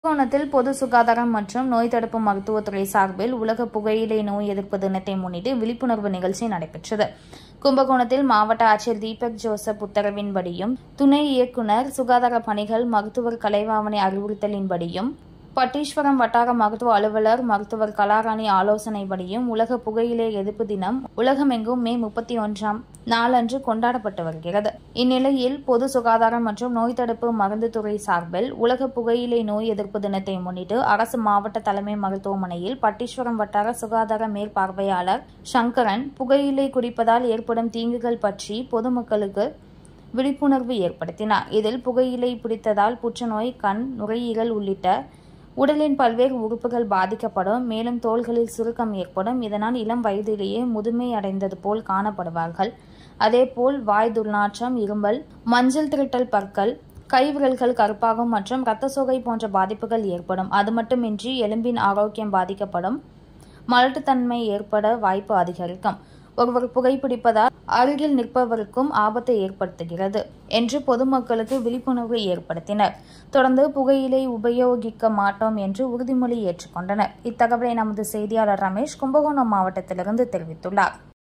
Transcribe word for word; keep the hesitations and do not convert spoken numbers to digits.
கும்பகோணத்தில் பொது சுகாதாரம் மற்றும் நோய் தடுப்பு மருத்துவத்துறை சார்பில் உலக புகையிலை நோய் எதிர்ப்பு தினத்தை முன்னிட்டு விழிப்புணர்வு நிகழ்ச்சி நடைபெற்றது. கும்பகோணத்தில் மாவட்ட ஆட்சியர் தீபக் ஜோசப் உத்தரவின்படியும், துணை இயக்குநர் சுகாதார பணிகள் மருத்துவர் கலைவாணி அறிவுறுத்தலின்படியும், பட்டீஸ்வரம் வட்டார மருத்துவ அலுவலர் மருத்துவர் கலாராணி ஆலோசனைப்படியும் உலக புகையிலை எதிர்ப்பு தினம் உலகமெங்கும் மே முப்பத்தி ஒன்றாம் நாளன்று கொண்டாடப்பட்டு வருகிறது. இந்நிலையில் பொது சுகாதாரம் மற்றும் நோய் தடுப்பு மருந்து துறை சார்பில் உலக புகையிலை நோய் எதிர்ப்பு தினத்தை முன்னிட்டு அரசு மாவட்ட தலைமை மருத்துவமனையில் பட்டீஸ்வரம் வட்டார சுகாதார மேற்பார்வையாளர் சங்கரன் புகையிலை குடிப்பதால் ஏற்படும் தீங்குகள் பற்றி பொதுமக்களுக்கு விழிப்புணர்வு ஏற்படுத்தினார். இதில் புகையிலை பிடித்ததால் புற்றுநோய், கண், நுரையீரல் உள்ளிட்ட உடலின் பல்வேறு உறுப்புகள் பாதிக்கப்படும். மேலும் தோள்களில் சுருக்கம் ஏற்படும். இதனால் இளம் வயதிலேயே முதுமை அடைந்தது போல் காணப்படுவார்கள். அதேபோல் வாய் துர்நாற்றம், இருமல், மஞ்சள் திரட்டல் பற்கள், கைவிரல்கள் கருப்பாகும் மற்றும் இரத்த சோகை போன்ற பாதிப்புகள் ஏற்படும். அது மட்டுமின்றி எலும்பின் ஆரோக்கியம் பாதிக்கப்படும். மலட்டுத்தன்மை ஏற்பட வாய்ப்பு அதிகரிக்கும். ஒருவர் புகைப்பிடிப்பதால் அருகில் நிற்பவருக்கும் ஆபத்தை ஏற்படுத்துகிறது என்று பொதுமக்களுக்கு விழிப்புணர்வு ஏற்படுத்தினர். தொடர்ந்து புகையிலை உபயோகிக்க மாட்டோம் என்று உறுதிமொழி ஏற்றுக்கொண்டனர். இத்தகவலை நமது செய்தியாளர் ரமேஷ் கும்பகோணம் மாவட்டத்திலிருந்து தெரிவித்துள்ளார்.